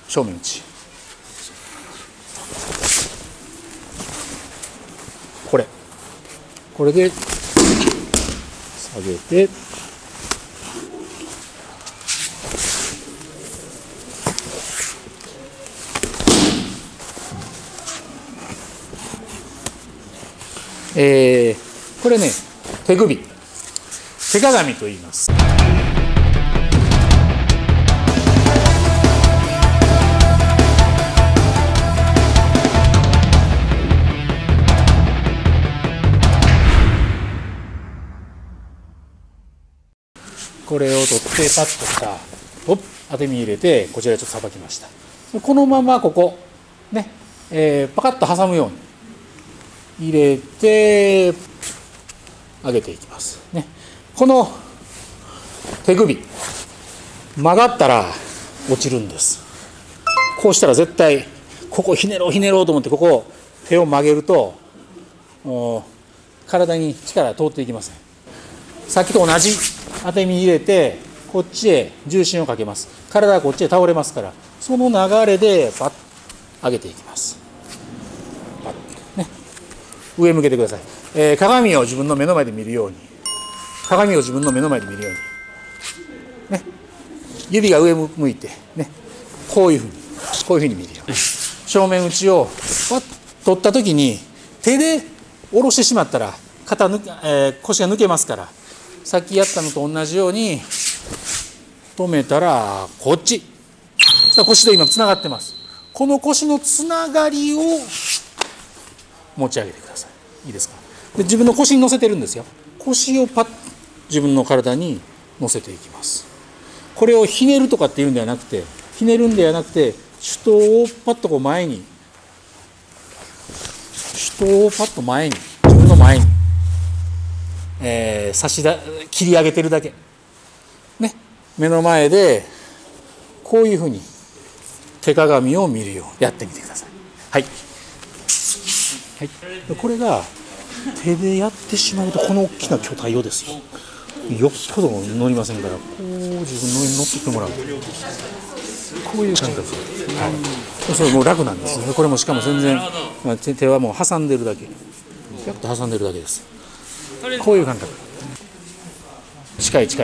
正面打ち、これで下げて、これね、手鏡と言います。これを取ってパッとした当て身入れて、こちらでちょっとさばきました。このままここね、パカッと挟むように入れて上げていきますね。この手首曲がったら落ちるんです。こうしたら絶対ここひねろうと思って、ここ手を曲げると体に力が通っていきません。さっきと同じ当て身入れて、こっちへ重心をかけます。体がこっちへ倒れますから、その流れでパッ上げていきます。パッ、ね、上向けてください。鏡を自分の目の前で見るように、ね、指が上向いて、ね、こういうふうに見るように、正面打ちをパッと取った時に手で下ろしてしまったら腰が抜けますから、さっきやったのと同じように止めたらこっち、腰と今つながってます。この腰のつながりを持ち上げてください。いいですか。で、自分の腰に乗せてるんですよ。腰をパッ自分の体に乗せていきます。これをひねるとかっていうんではなくて、手刀をパッとこう前に、自分の前に切り上げてるだけね。目の前でこういうふうに手鏡を見るようにやってみてください。はい、はい、これが手でやってしまうと、この大きな巨体をですよ、よっぽど乗りませんから、こう自分の上に乗ってきてもらう、こういう感覚、はい、それもう楽なんです。これもしかも全然、手はもう挟んでるだけ、やっと挟んでるだけです。こういう感覚。近いです。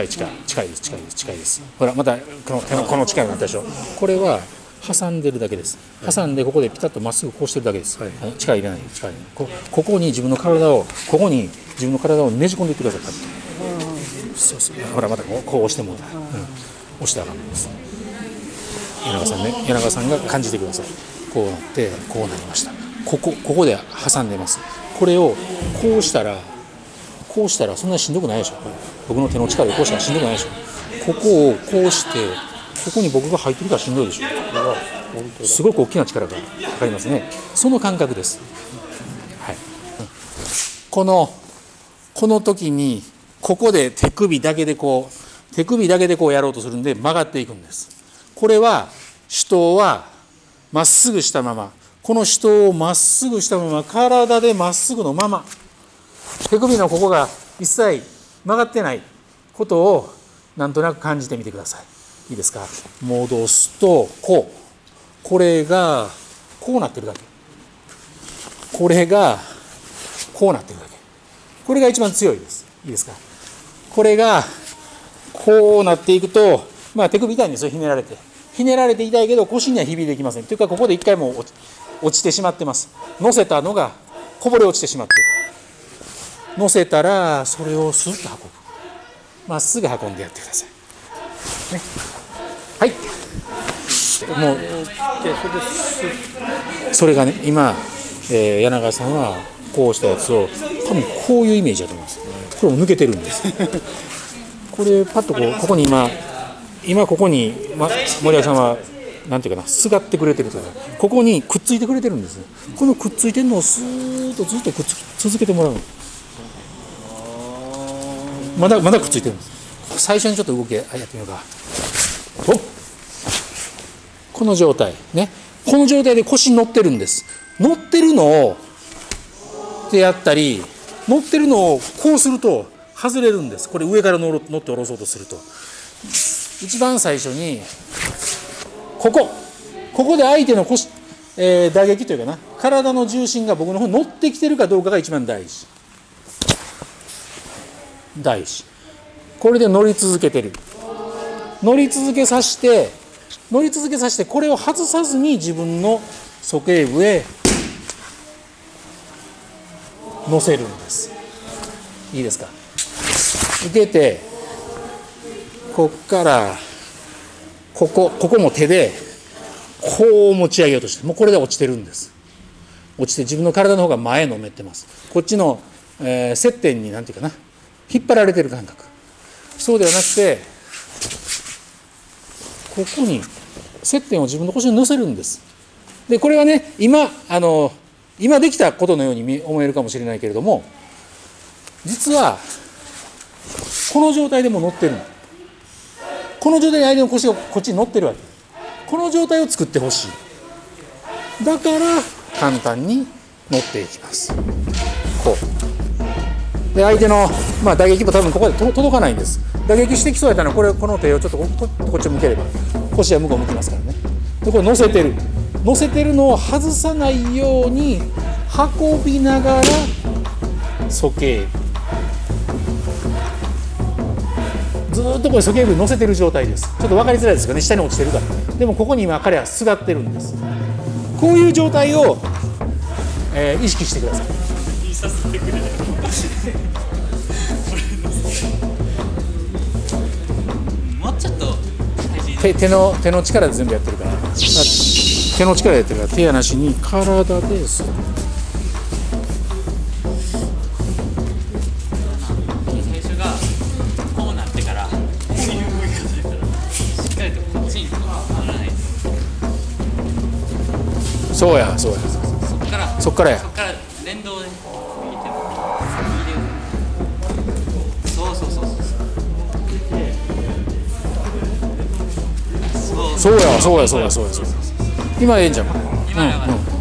ほら、またこの力になったでしょ。これは挟んでるだけです。挟んでここでピタッとまっすぐこうしてるだけです。力入れない。ここに自分の体をねじ込んでいってください。そうそう。ほら、またこう押してもらう。押したらあかんです。柳川さんが感じてください。こうなってこうなりました。ここで挟んでます。これをこうしたらそんなにしんどくないでしょ。僕の手の力でこうしたらしんどくないでしょ。ここをこうして、ここに僕が入ってるからしんどいでしょ。すごく大きな力がかかりますね。その感覚です。はい。この時にここで手首だけでこうやろうとするんで曲がっていくんです。これは手刀はまっすぐしたまま、この手刀をまっすぐしたまま、体でまっすぐのまま、手首のここが一切曲がってないことをなんとなく感じてみてください。いいですか。戻すとこれがこうなってるだけ、これがこうなってるだけ、これが一番強いです。いいですか。これがこうなっていくと、手首痛いんですよ。ひねられて痛いけど腰には響いていきません。というか、ここで一回もう落ちてしまってます。乗せたのがこぼれ落ちてしまって、乗せたらそれをスッと運ぶ、まっすぐ運んでやってください、ね、はい。もうそれがね、今、柳川さんはこうしたやつを多分こういうイメージだと思います。これも抜けてるんですこれパッとここに今ここに、森脇さんはなんていうかな、すがってくれてるというか、ここにくっついてくれてるんです。このくっついてるのをスーッとずっとくっつき続けてもらう。まだくっついてるんです。最初にちょっと動きやってみようか。この状態ね、この状態で腰に乗ってるんです。乗ってるのをってやったり、乗ってるのをこうすると外れるんです。これ上から乗って下ろそうとすると、一番最初にこここで相手の打撃というかな、体の重心が僕の方に乗ってきてるかどうかが一番大事。これで乗り続けてる。乗り続けさせてこれを外さずに自分の鼠径部へ乗せるんです。いいですか。受けてこっからここも手でこう持ち上げようとして、もうこれで落ちてるんです。落ちて自分の体の方が前のめってます。こっちの、接点になんていうかな、引っ張られてる感覚。そうではなくてここに接点を自分の腰に乗せるんです。でこれはね、今できたことのように思えるかもしれないけれども、実はこの状態でも乗ってるの。この状態で相手の腰がこっちに乗ってるわけ。この状態を作ってほしい。だから簡単に乗っていきます。こうで相手の、打撃も多分ここで届かないんです。打撃してきそうやったらこの手をちょっとこっちを向ければ腰は向こう向きますからね。でこれ乗せてるのを外さないように運びながら鼠径部、ずっとこれ鼠径部に乗せてる状態です。ちょっと分かりづらいですけどね、下に落ちてるから。でもここに今彼はすがってるんです。こういう状態を、意識してください。 もうちょっと手の力で全部やってるから、手の力でやってるから、手やなしに体でする。 最初がこうなってからこういう動き方だからしっかりとこっちに乗らないと。 そうやそっからや。 連動で右手そうそうや。今ええんじゃん。 今やばい。